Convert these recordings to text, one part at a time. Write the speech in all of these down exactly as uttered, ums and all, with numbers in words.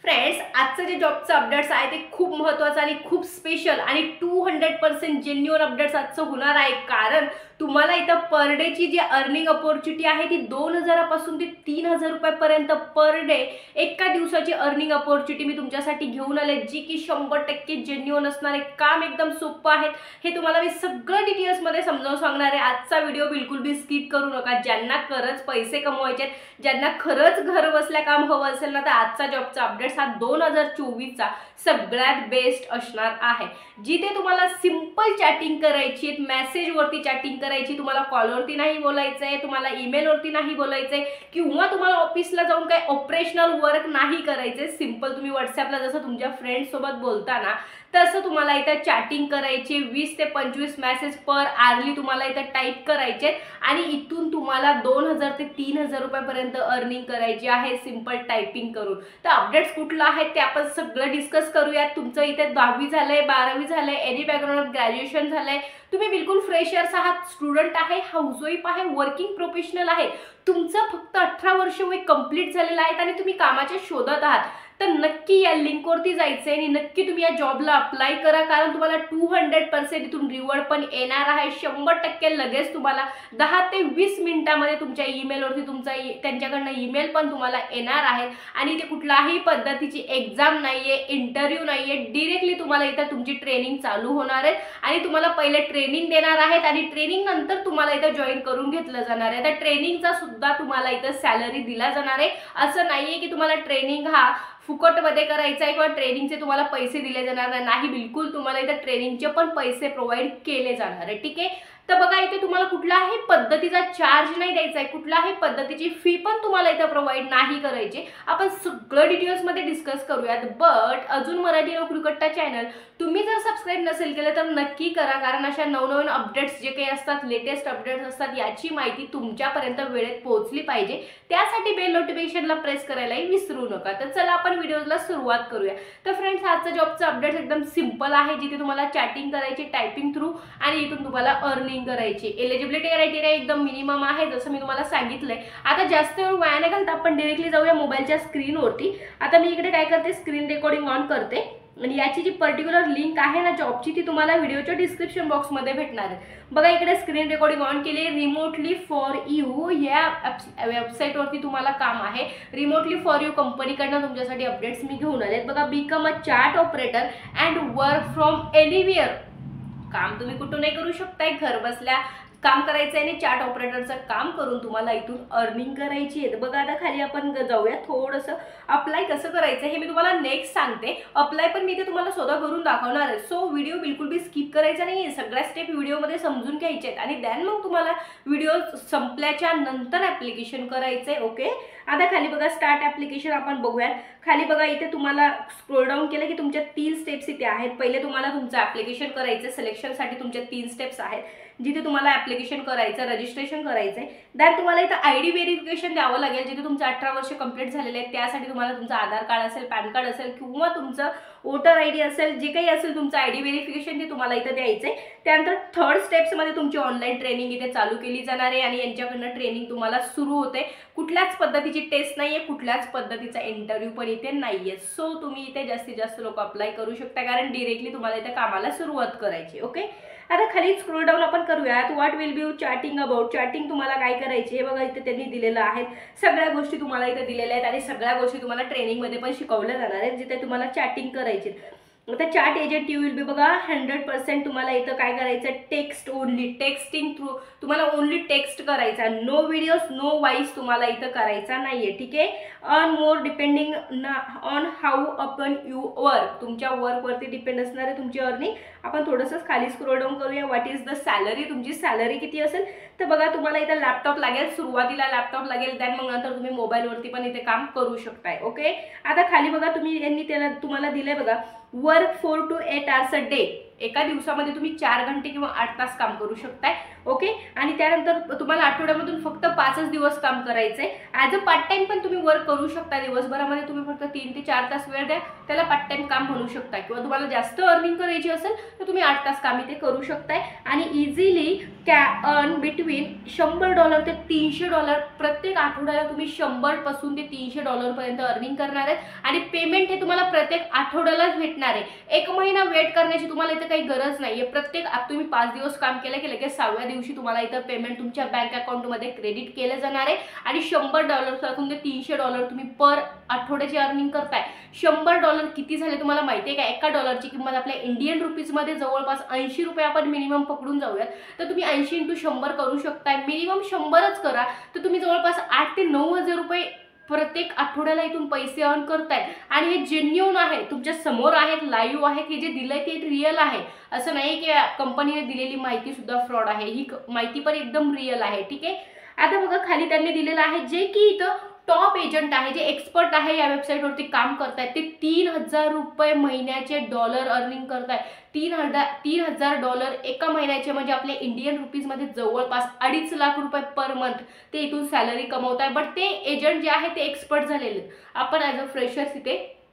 Friends, आजचं जे जॉबचं updates आहे ते खूप महत्त्वाचं आणि खूप स्पेशल आणि two hundred percent genuine updates आजचं होणार आहे. कारण तुम्हाला इथं पर डेची जी अर्निंग अपॉर्च्युनिटी आहे ती दोन हजारापासून ते तीन हजार रुपयापर्यंत पर डे एका दिवसाची अर्निंग अपॉर्च्युनिटी मी तुमच्यासाठी घेऊन आले, जी की शंभर टक्के जेन्युअन असणार आहे. काम एकदम सोपं आहे, हे तुम्हाला मी सगळं डिटेल्समध्ये समजावून सांगणार आहे. आजचा व्हिडिओ बिलकुल बी स्किप करू नका. ज्यांना खरंच पैसे कमवायचे आहेत, ज्यांना खरंच घर बसल्या काम हवं असेल ना, तर आजचा जॉबचा अपडेट हा दोन हजार चोवीसचा सगळ्यात बेस्ट असणार आहे. जिथे तुम्हाला सिंपल चॅटिंग करायची, मेसेजवरती चॅटिंग करायची, तुम्हाला कॉलवरती नाही बोलायचं आहे, तुम्हाला ईमेलवरती नाही बोलायचं आहे, किंवा तुम्हाला ऑफिसला जाऊन काही ऑपरेशनल वर्क नाही करायचे. सिंपल तुम्ही व्हॉट्सॲपला जसं तुमच्या फ्रेंड्स सोबत बोलताना तसं तुम्हाला इथं चॅटिंग करायची. वीस ते पंचवीस मेसेज पर आरली तुम्हाला इथं टाईप करायचे आणि इथून तुम्हाला दोन हजार ते तीन हजार रुपयापर्यंत अर्निंग करायची आहे सिंपल टायपिंग करून. तर अपडेट्स कुठलं आहे ते आपण सगळं डिस्कस करूयात. तुमचं इथे दहावी झालंय, बारावी झालंय, एनी बॅकग्राऊंड ग्रॅज्युएशन झालंय, तुम्ही बिलकुल फ्रेशर्स आहात, स्टुडंट आहे, हाऊसवाईफ आहे, वर्किंग प्रोफेशनल आहे, तुमचं फक्त अठरा वर्ष वय कंप्लीट झालेलं आहे आणि तुम्ही कामाच्या शोधात आहात, तर नक्की या लिंकवरती जायचं आणि नक्की तुम्ही या जॉबला अप्लाय करा. कारण तुम्हाला टू हंड्रेड पर्सेंट इथून रिवॉर्ड पण येणार आहे. शंभर टक्के लगेच तुम्हाला दहा ते वीस मिनिटांमध्ये तुमच्या ईमेलवरती तुमचा त्यांच्याकडनं ईमेल पण तुम्हाला येणार आहे. आणि इथे कुठल्याही पद्धतीची एक्झाम नाहीये, इंटरव्ह्यू नाहीये, डिरेक्टली तुम्हाला इथं तुमची ट्रेनिंग चालू होणार आहे आणि तुम्हाला पहिले ट्रेनिंग देणार आहेत आणि ट्रेनिंग नंतर तुम्हाला इथं जॉईन करून घेतलं जाणार आहे. तर ट्रेनिंगचा सुद्धा तुम्हाला इथं सॅलरी दिला जाणार आहे. असं नाहीये की तुम्हाला ट्रेनिंग हा फुकटमध्ये करायचा आहे किंवा ट्रेनिंगचे तुम्हाला पैसे दिले जाणार नाही. बिलकुल तुम्हाला इथं ट्रेनिंगचे पण पैसे प्रोव्हाइड केले जाणार आहे. ठीक आहे, तर बघा इथे तुम्हाला कुठल्याही पद्धतीचा चार्ज नाही द्यायचा आहे, कुठल्याही पद्धतीची फी पण तुम्हाला इथं प्रोव्हाइड नाही करायची. आपण सगळं डिटेल्समध्ये डिस्कस करूयात. बट अजून मराठी नोकरी कट्टा चॅनल तुम्ही जर सबस्क्राईब नसेल केलं तर नक्की करा. कारण अशा नवनवीन अपडेट्स जे काही असतात, लेटेस्ट अपडेट्स असतात, याची माहिती तुमच्यापर्यंत वेळेत पोहोचली पाहिजे. त्यासाठी बेल नोटिफिकेशनला प्रेस करायलाही विसरू नका. तर चला आपण व्हिडिओला सुरुवात करूया. तर फ्रेंड्स, आजचं जॉबचं अपडेट एकदम सिंपल आहे, जिथे तुम्हाला चॅटिंग करायची टायपिंग थ्रू आणि इथून तुम्हाला अर्निंग करायची. एलिजिबिलिटी क्रायटेरिया एकदम मिनिमम आहे, जसं मी तुम्हाला सांगितलंय. आता जास्त वेळ वाया न घालता आपण डायरेक्टली जाऊया मोबाईलच्या स्क्रीनवरती. आता मी इकडे काय करते, स्क्रीन रेकॉर्डिंग ऑन करते आणि याची जी पर्टिक्युलर लिंक आहे ना जॉबची, ती तुम्हाला व्हिडिओच्या डिस्क्रिप्शन बॉक्समध्ये भेटणार आहे. बघा इकडे स्क्रीन रेकॉर्डिंग ऑन केली. रिमोटली फॉर यू या वेबसाईटवरती तुम्हाला काम आहे. रिमोटली फॉर यू कंपनीकडनं तुमच्यासाठी अपडेट्स मी घेऊन आले. बघा, become a chat operator and work from anywhere. काम तुम्ही कुठूनही करू शकताय, घर बसल्या काम करायचं आहे आणि चॅट ऑपरेटरचं काम करून तुम्हाला इथून अर्निंग करायची आहे. बघा आता खाली आपण जाऊया, थोडंसं अप्लाय कसं करायचं हे मी तुम्हाला नेक्स्ट सांगते. अप्लाय पण मी ते तुम्हाला स्वतः करून दाखवणार आहे. सो व्हिडिओ बिलकुल बी स्किप करायचा नाही, सगळ्या स्टेप व्हिडिओमध्ये समजून घ्यायचे आहेत आणि दॅन मग तुम्हाला व्हिडिओ संपल्याच्या नंतर ॲप्लिकेशन करायचं आहे. ओके, आता खाली बघा स्टार्ट ॲप्लिकेशन आपण बघूयात. खाली बघा इथे तुम्हाला स्क्रोल डाऊन केलं की तुमच्या तीन स्टेप्स इथे आहेत. पहिले तुम्हाला तुमचं ॲप्लिकेशन करायचं, सिलेक्शनसाठी तुमच्या तीन स्टेप्स आहेत, जिथे तुम्हाला ॲप्लिकेशन करायचं, रजिस्ट्रेशन करायचं आहे. दॅन तुम्हाला इथं आय डी व्हेरिफिकेशन द्यावं लागेल, जिथे तुमचं अठरा वर्ष कंप्लीट झालेले आहेत. त्यासाठी तुम्हाला तुमचं आधार कार्ड असेल, पॅन कार्ड असेल किंवा तुमचं वोटर आय डी असेल, जे काही असेल तुमचं आय डी व्हेरिफिकेशन ते तुम्हाला इथं द्यायचं आहे. त्यानंतर थर्ड स्टेप्समध्ये तुमची ऑनलाईन ट्रेनिंग इथे चालू केली जाणार आहे आणि यांच्याकडनं ट्रेनिंग तुम्हाला सुरू होते. कुठल्याच पद्धतीची टेस्ट नाही आहे, कुठल्याच पद्धतीचा इंटरव्ह्यू पण इथे नाही आहे. सो तुम्ही इथे जास्तीत जास्त लोक अप्लाय करू शकता, कारण डिरेक्टली तुम्हाला इथे कामाला सुरुवात करायची. ओके, आता खाली स्क्रोल डाऊन आपण करूयात. What will be chatting about. Chatting तुम्हाला काय करायची हे बघा इथे त्यांनी दिलेलं आहे. सगळ्या गोष्टी तुम्हाला इथे दिलेल्या आहेत आणि सगळ्या गोष्टी तुम्हाला ट्रेनिंगमध्ये पण शिकवल्या जाणार आहेत, जिथे तुम्हाला चॅटिंग करायची. आता chat agent you will be बघा हंड्रेड पर्सेंट तुम्हाला इथं काय करायचं, टेक्स्ट ओनली, टेक्स्टिंग थ्रू तुम्हाला ओनली टेक्स्ट करायचा. नो व्हिडिओज, नो वॉइस तुम्हाला इथं करायचा नाहीये. ठीक आहे, on more depending on how upon you work. तुमच्या वर्कवरती डिपेंड असणार आहे तुमची अर्निंग. आपण थोडंसं खाली स्क्रोल डाऊन करूया. व्हॉट इज द सॅलरी, तुमची सॅलरी किती असेल. तर बघा तुम्हाला इथं लॅपटॉप लागेल, सुरुवातीला लॅपटॉप लागेल, दॅन मग नंतर तुम्ही मोबाईलवरती पण इथे काम करू शकताय. ओके, आता खाली बघा तुम्ही यांनी त्याला तुम्हाला दिलंय बघा work four to eight hours a day. एका दिवसामध्ये तुम्ही चार घंटे किंवा आठ तास काम करू शकताय. ओके, आणि त्यानंतर तुम्हाला आठवड्यामधून फक्त पाचच दिवस काम करायचंय. ॲज अ पार्ट टाइम पण तुम्ही वर्क करू शकता. दिवसभरामध्ये तुम्ही फक्त तीन ते चार तास वेळ द्या, त्याला पार्ट टाइम काम म्हणू शकता. किंवा तुम्हाला जास्त अर्निंग करायची असेल तर तुम्ही आठ तास काम इथे करू शकताय. आणि इझिली कॅ अर्न बिटवीन शंभर डॉलर ते तीनशे डॉलर प्रत्येक आठवड्याला तुम्ही शंभर पासून ते तीनशे डॉलर पर्यंत अर्निंग करणार आहेत. आणि पेमेंट हे तुम्हाला प्रत्येक आठवड्यालाच भेटणार आहे. एक महिना वेट करण्याची तुम्हाला इथे काही गरज नाहीये. प्रत्येक तुम्ही पाच दिवस काम केलं की लगेच सहाव्या दिवशी तुम्हाला इथं पेमेंट तुमच्या बँक अकाउंटमध्ये क्रेडिट केलं जाणार आहे. आणि शंभर डॉलर पासून ते तीनशे डॉलर तुम्ही पर आठवड्याची अर्निंग करताय. शंभर डॉलर किती झाले तुम्हाला माहिती आहे का? एका डॉलरची किंमत आपल्या इंडियन रुपीजमध्ये जवळपास ऐंशी रुपये आपण मिनिमम पकडून जाऊयात. तर तुम्ही ऐंशी इंटू शंभर करू शकताय. मिनिमम शंभरच करा तर तुम्ही जवळपास आठ ते नऊ हजार रुपये प्रत्येक आठवड्याला इथून पैसे अर्न करतायत. आणि हे जेन्युइन आहे, तुमच्या समोर आहेत, लाईव्ह आहेत. हे जे दिलंय ते रिअल आहे. असं नाही की कंपनीने दिलेली माहिती सुद्धा फ्रॉड आहे. ही माहिती पण एकदम रिअल आहे. ठीक आहे, आता बघा खाली त्यांनी दिलेलं आहे जे की इथं टॉप एजंट आहे, जे एक्सपर्ट आहे या वेबसाईटवरती काम करतायत, ते तीन हजार रुपये महिन्याचे डॉलर अर्निंग करतायत. तीन हजार तीन हजार डॉलर एका महिन्याचे म्हणजे आपल्या इंडियन रुपीजमध्ये जवळपास अडीच लाख रुपये पर मंथ ते इथून सॅलरी कमवत आहे. बट ते एजंट जे आहे ते एक्सपर्ट झालेले. आपण ॲज अ फ्रेशर्स इथे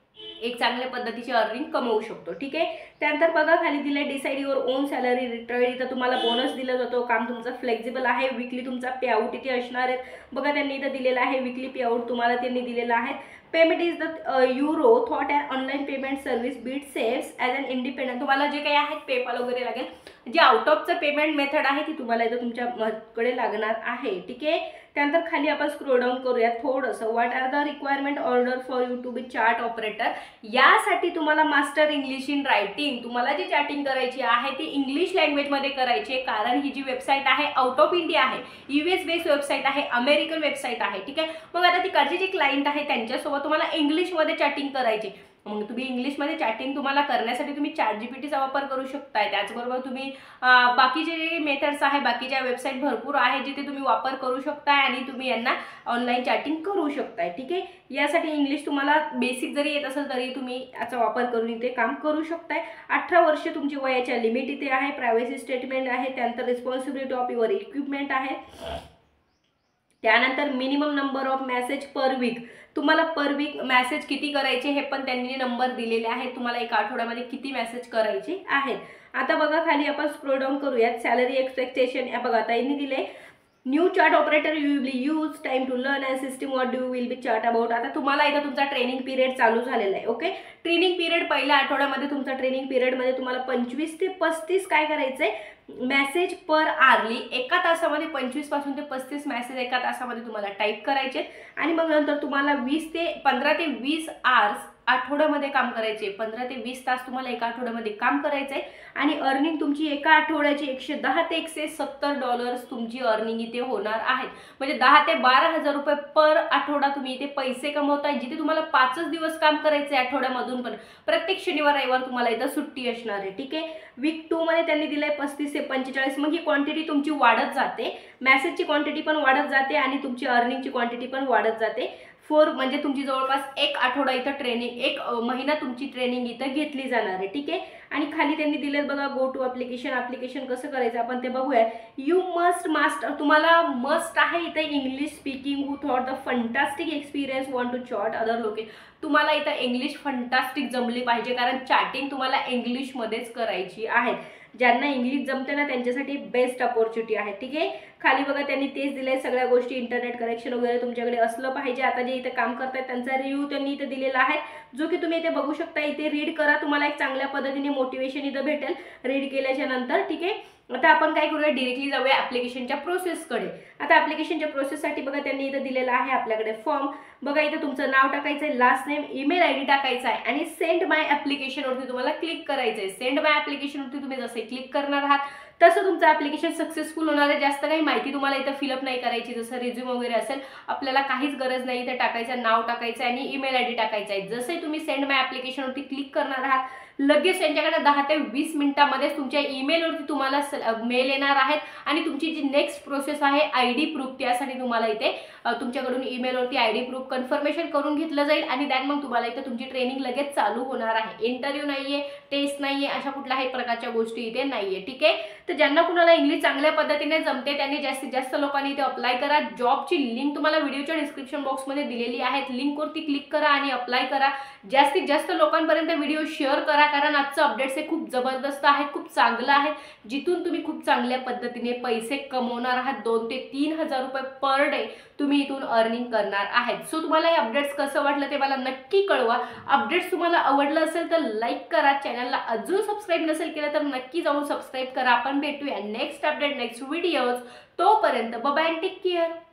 एक चांगल्या पद्धतीचे अर्निंग कमवू शकतो. ठीक आहे, त्यानंतर बघा खाली दिले decide your own salary return. इथं तुम्हाला बोनस दिला जातो. काम तुमचं फ्लेक्झिबल आहे. विकली तुमचा पे आउट इथे असणार आहे. बघा त्यांनी इथं दिलेलं आहे विकली पे आउट तुम्हाला त्यांनी दिलेलं आहे. Payment is the euro thought and online payment service beat saves as an independent. तुम्हाला जे काही आहेत पेपाल वगैरे लागेल, जे आउट ऑफचं पेमेंट मेथड आहे ती तुम्हाला इथं तुमच्याकडे लागणार आहे. ठीक आहे, त्यानंतर खाली आपण स्क्रोल डाऊन करूया थोडंसं. What are the requirement order for you to be chart operator. यासाठी तुम्हाला मास्टर इंग्लिश इन रायटिंग. तुम्हाला जी चॅटिंग करायची आहे ती इंग्लिश लँग्वेजमध्ये करायची आहे. कारण ही जी वेबसाईट आहे आउट ऑफ इंडिया आहे, यूएस बेस्ड वेबसाईट आहे, अमेरिकन वेबसाईट आहे. ठीक आहे, मग आता तिकडचे जे क्लायंट आहे त्यांच्यासोबत तुम्हाला इंग्लिशमध्ये चॅटिंग करायची. मग तुम्ही इंग्लिशमध्ये चॅटिंग तुम्हाला करण्यासाठी तुम्ही चॅट जीपीटीचा वापर करू शकताय. त्याचबरोबर तुम्ही बाकीचे जे मेथड्स आहे, बाकीच्या वेबसाईट भरपूर आहे जिथे तुम्ही वापर करू शकताय आणि तुम्ही यांना ऑनलाईन चॅटिंग करू शकताय. ठीक आहे, यासाठी इंग्लिश तुम्हाला बेसिक जरी येत असेल तरी तुम्ही याचा वापर करून इथे काम करू शकताय. अठरा वर्ष तुमची वयाच्या लिमिट इथे आहे. प्रायव्हसी स्टेटमेंट आहे. त्यानंतर रिस्पॉन्सिबिलिटी ऑफ युअर इक्विपमेंट आहे. त्यानंतर minimum number of message per week. तुम्हाला पर वीक मेसेज किती करायचे हे पण त्यांनी नंबर दिलेले आहेत. तुम्हाला एका आठवड्यामध्ये किती मेसेज करायचे आहेत. आता बघा खाली आपण स्क्रोल डाऊन करूयात. सॅलरी एक्सपेक्टेशन या बघा आता यांनी दिले new chart operator you will be use time to learn and system what do will be chart about. आता तुम्हाला इथं तुमचा ट्रेनिंग पिरियड चालू झालेला आहे. ओके, ट्रेनिंग पिरियड पहिल्या आठवड्यामध्ये तुमचा ट्रेनिंग पिरियडमध्ये तुम्हाला पंचवीस ते पस्तीस काय करायचंय मेसेज पर आरली. एका तासामध्ये पंचवीस पासून ते पस्तीस मेसेज एका तासामध्ये तुम्हाला टाईप करायचे. आणि मग नंतर तुम्हाला वीस ते पंधरा ते वीस आवर्स आठवड्यामध्ये काम करायचे. पंधरा ते वीस तास तुम्हाला एका आठवड्यामध्ये काम करायचंय. आणि अर्निंग तुमची एका आठवड्याची एकशे दहा ते एकशे सत्तर डॉलर्स तुमची अर्निंग इथे होणार आहेत. म्हणजे दहा ते बारा हजार रुपये पर आठवडा तुम्ही इथे पैसे कमवताय. जिथे तुम्हाला पाचच दिवस काम करायचे आठवड्यामधून, पण प्रत्येक शनिवार रविवार तुम्हाला इथं सुट्टी असणार आहे. ठीक आहे, वीक टू मध्ये त्यांनी दिलंय पस्तीस ते पंचेचाळीस. मग ही क्वांटिटी तुमची वाढत जाते. मेसेजची क्वांटिटी पण वाढत जाते आणि तुमची अर्निंगची क्वांटिटी पण वाढत जाते. फोर म्हणजे तुमची जवळपास एक आठवडा इथं ट्रेनिंग, एक महिना तुमची ट्रेनिंग इथं घेतली जाणार आहे. ठीक आहे, आणि खाली त्यांनी दिलेत बघा गो टू ॲप्लिकेशन. ॲप्लिकेशन कसं करायचं आपण ते बघूया. You must master. तुम्हाला मस्ट आहे इथं English speaking who thought the fantastic experience want to chat other लोके. तुम्हाला इथं इंग्लिश फंटास्टिक जमली पाहिजे कारण चॅटिंग तुम्हाला इंग्लिशमध्येच करायची आहे. ज्यांना इंग्लिश जमते ना त्यांच्यासाठी बेस्ट अपॉर्च्युनिटी आहे. ठीक आहे, खाली बघा त्यांनी तेच दिलंय सगळ्या गोष्टी. इंटरनेट कनेक्शन वगैरे तुमच्याकडे असलं पाहिजे. आता जे इथे काम करतायत त्यांचा रिव्ह्यू त्यांनी इथे दिलेला आहे जो की तुम्ही इथे बघू शकता. इथे रीड करा, तुम्हाला एक चांगल्या पद्धतीने मोटिवेशन इथं भेटेल रीड केल्याच्या नंतर. ठीक आहे, आता आपण काय करूया डिरेक्टली जाऊया ॲप्लिकेशनच्या प्रोसेसकडे. आता ॲप्लिकेशनच्या प्रोसेससाठी बघा त्यांनी इथं दिलेला आहे आपल्याकडे फॉर्म. बघा इथं तुमचं नाव टाकायचं आहे, last name, email I D टाकायचा आहे आणि सेंड माय ॲप्लिकेशनवरती तुम्हाला क्लिक करायचं आहे. सेंड माय ॲप्लिकेशनवरती तुम्ही जसे क्लिक करणार आहात तसं तुमचं ॲप्लिकेशन सक्सेसफुल होणार आहे. जास्त काही माहिती तुम्हाला इथं फिलअप नाही करायची. जसं रिझ्यूम वगैरे असेल आपल्याला काहीच गरज नाही. इथे टाकायचं नाव टाकायचं आहे आणि ईमेल आय डी टाकायचा आहे. जसंही तुम्ही सेंड माय ॲप्लिकेशनवरती क्लिक करणार आहात लगेच त्यांच्याकडे दहा ते वीस मिनिटांमध्येच तुमच्या ईमेलवरती तुम्हाला मेल येणार आहेत आणि तुमची जी नेक्स्ट प्रोसेस आहे आय डी प्रूफ त्यासाठी तुम्हाला इथे तुमच्याकडून ईमेलवरती आय डी प्रूफ कन्फर्मेशन करून घेतलं जाईल आणि दॅन मग तुम्हाला इथं तुमची ट्रेनिंग लगेच चालू होणार आहे. इंटरव्ह्यू नाहीये, टेस्ट नाहीये, अशा कुठल्याही प्रकारच्या गोष्टी इथे नाहीये. ठीक आहे, तर ज्यांना कुणाला इंग्लिश चांगल्या पद्धतीने जमते त्यांनी जास्तीत जास्त लोकांनी इथे अप्लाय करा. जॉबची लिंक तुम्हाला व्हिडिओच्या डिस्क्रिप्शन बॉक्समध्ये दिलेली आहे, लिंकवरती क्लिक करा आणि अप्लाय करा. जास्तीत जास्त लोकांपर्यंत व्हिडिओ शेअर करा, कारण आजचं अपडेट्स हे खूप जबरदस्त आहेत, खूप चांगलं आहे, जिथून तुम्ही खूप चांगल्या पद्धतीने पैसे कमवणार आहात. दोन ते तीन हजार रुपये पर डे तुम्ही इथून अर्निंग करणार आहेत. सो तुम्हाला हे अपडेट्स कसं वाटलं ते मला नक्की कळवा. अपडेट्स तुम्हाला आवडलं असेल तर लाईक करा, चॅनलला अजून सबस्क्राईब नसेल केलं तर नक्की जाऊन सबस्क्राईब करा. आपण भेटूया नेक्स्ट अपडेट नेक्स्ट व्हिडिओज. तोपर्यंत बाय बाय, टेक केअर.